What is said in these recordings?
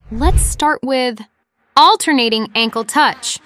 Let's start with alternating ankle touch.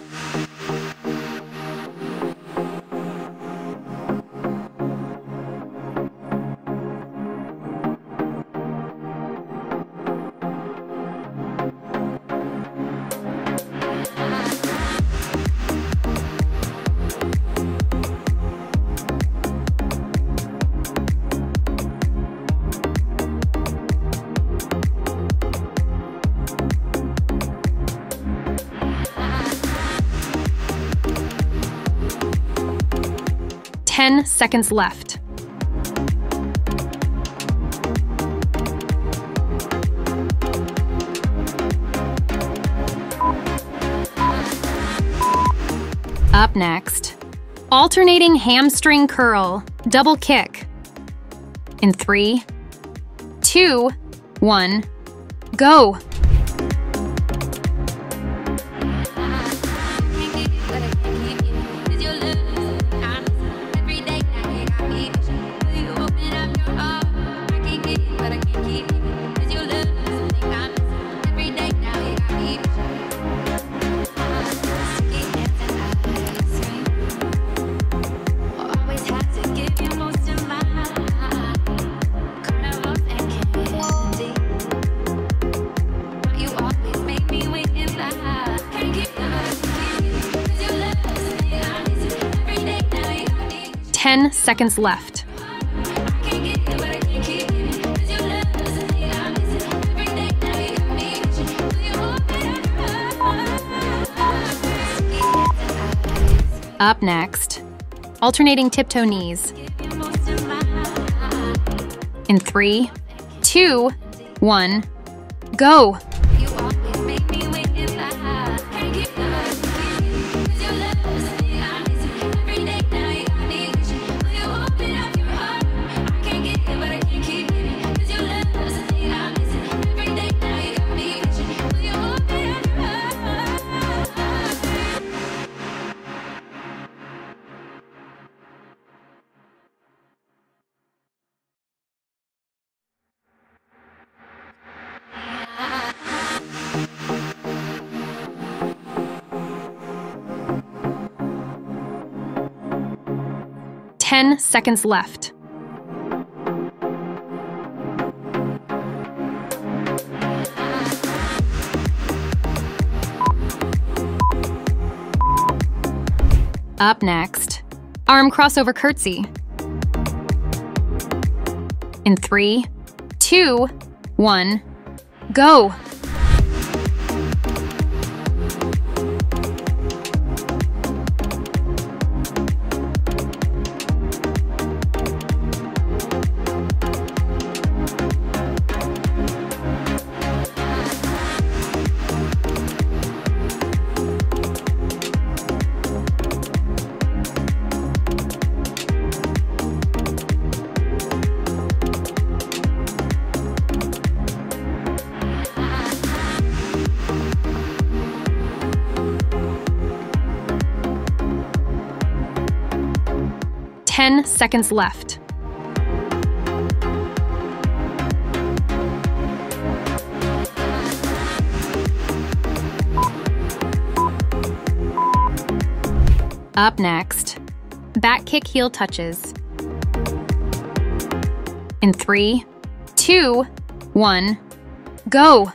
Ten seconds left. Up next, alternating hamstring curl, double kick. In 3, 2, 1, go! Ten seconds left. Up next, alternating tiptoe knees. In 3, 2, 1, go! Ten seconds left. Up next, arm crossover curtsy. In 3, 2, 1, go! Ten seconds left. Up next, back kick heel touches. In 3, 2, 1, go!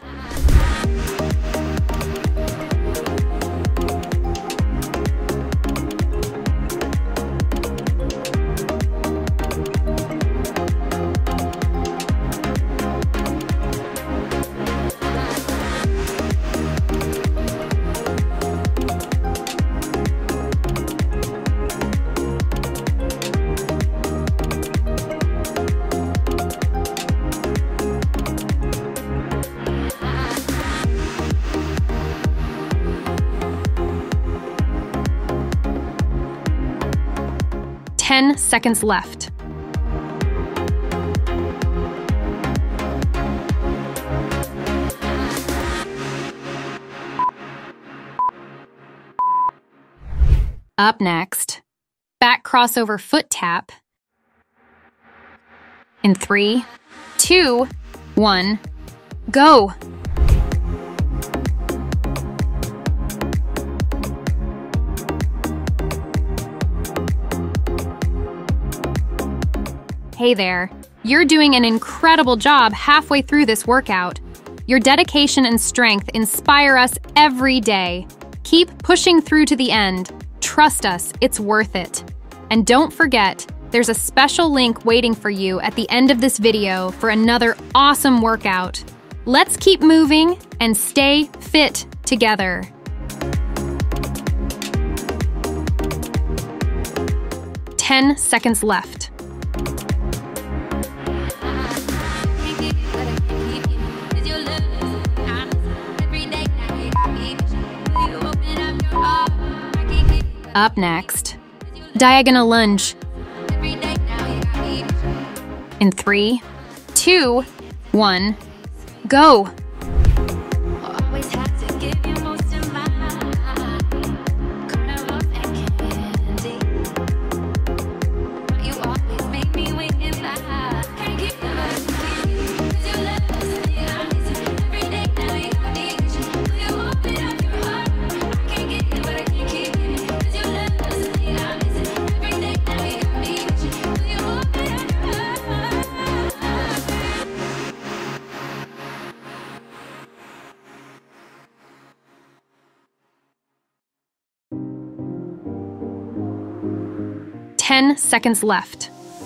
Ten seconds left. Up next, back crossover foot tap. In 3, 2, 1, go! Hey there. You're doing an incredible job halfway through this workout. Your dedication and strength inspire us every day. Keep pushing through to the end. Trust us, it's worth it. And don't forget, there's a special link waiting for you at the end of this video for another awesome workout. Let's keep moving and stay fit together. Ten seconds left. Up next, diagonal lunge. In 3, 2, 1, go! Ten seconds left.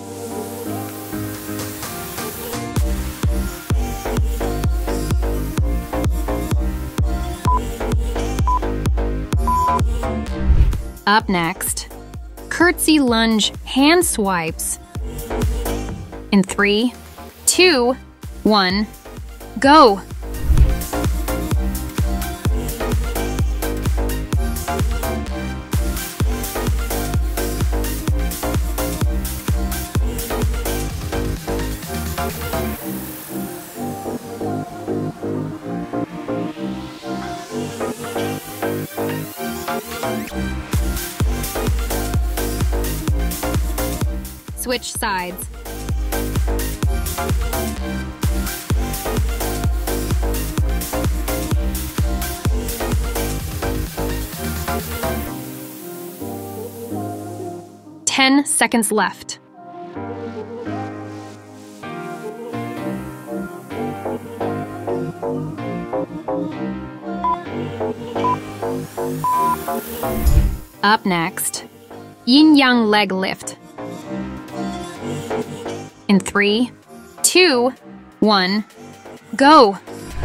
Up next, curtsy lunge hand swipes. In 3, 2, 1, go! Switch sides. Ten seconds left. Up next, yin-yang leg lift. In 3, 2, 1, go!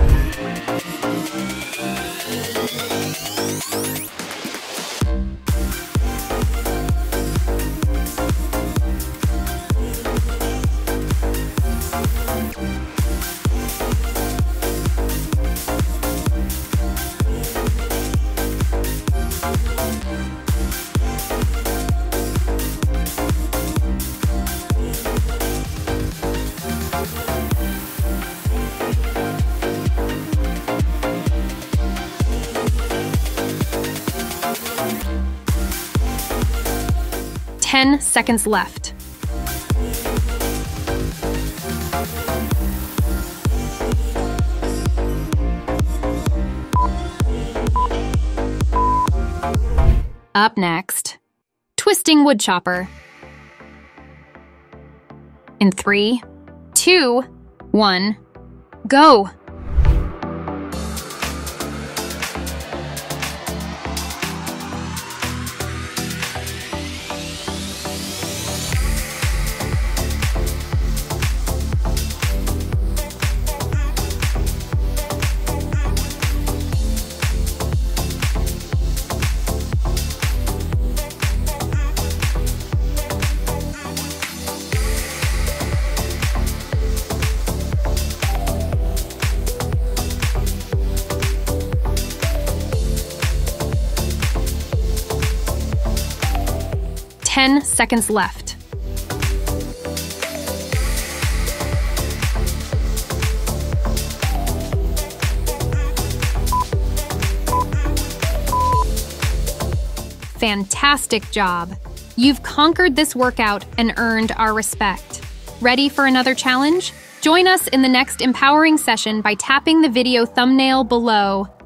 Ten seconds left. Up next, twisting woodchopper. In 3, 2, 1, go! Ten seconds left. Fantastic job! You've conquered this workout and earned our respect. Ready for another challenge? Join us in the next empowering session by tapping the video thumbnail below.